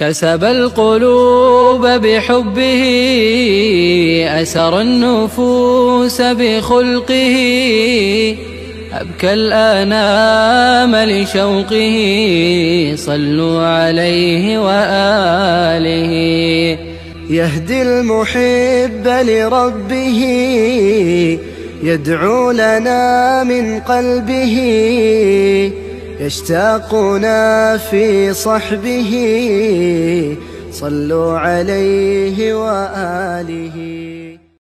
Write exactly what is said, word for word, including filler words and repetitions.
كسب القلوب بحبه، أسر النفوس بخلقه، أبكى الآنام لشوقه، صلوا عليه وآله. يهدي المحب لربه، يدعو لنا من قلبه، يشتاقنا في صحبه، صلوا عليه وآله.